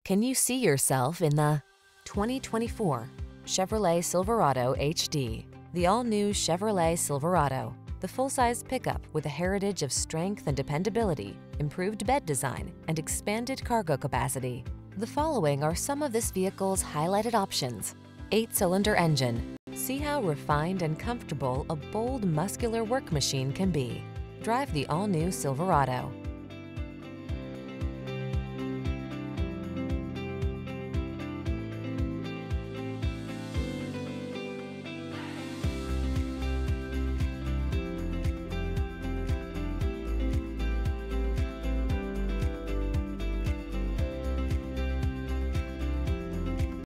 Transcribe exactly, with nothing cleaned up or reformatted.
Can you see yourself in the twenty twenty-four Chevrolet Silverado H D? The all-new Chevrolet Silverado, the full-size pickup with a heritage of strength and dependability, improved bed design, and expanded cargo capacity. The following are some of this vehicle's highlighted options: eight-cylinder engine. See how refined and comfortable a bold, muscular work machine can be. Drive the all-new Silverado.